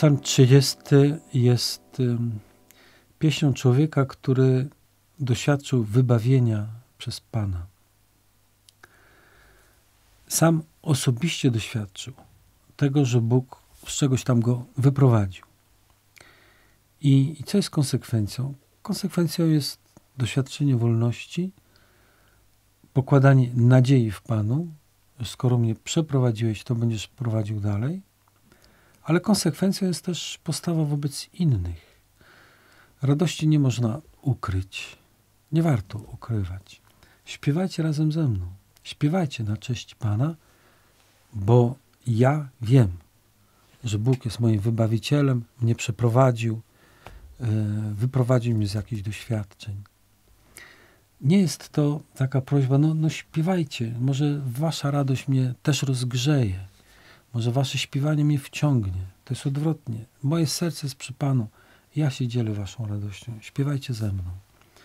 Psalm 30 jest pieśnią człowieka, który doświadczył wybawienia przez Pana. Sam osobiście doświadczył tego, że Bóg z czegoś tam go wyprowadził. I co jest konsekwencją? Konsekwencją jest doświadczenie wolności, pokładanie nadziei w Panu, że skoro mnie przeprowadziłeś, to będziesz prowadził dalej, ale konsekwencją jest też postawa wobec innych. Radości nie można ukryć, nie warto ukrywać. Śpiewajcie razem ze mną, śpiewajcie na cześć Pana, bo ja wiem, że Bóg jest moim wybawicielem, mnie przeprowadził, wyprowadził mnie z jakichś doświadczeń. Nie jest to taka prośba, no śpiewajcie, może wasza radość mnie też rozgrzeje, może wasze śpiewanie mnie wciągnie. To jest odwrotnie. Moje serce jest przy Panu, ja się dzielę waszą radością. Śpiewajcie ze mną.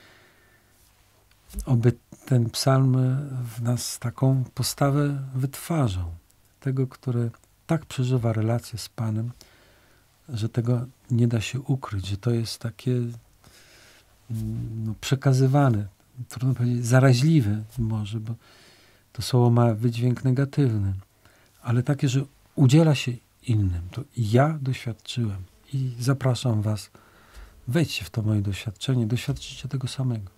Oby ten psalm w nas taką postawę wytwarzał. Tego, który tak przeżywa relację z Panem, że tego nie da się ukryć, że to jest takie przekazywane, trudno powiedzieć, zaraźliwe może, bo to słowo ma wydźwięk negatywny, ale takie, że udziela się innym. To ja doświadczyłem i zapraszam was, wejdźcie w to moje doświadczenie, doświadczycie tego samego.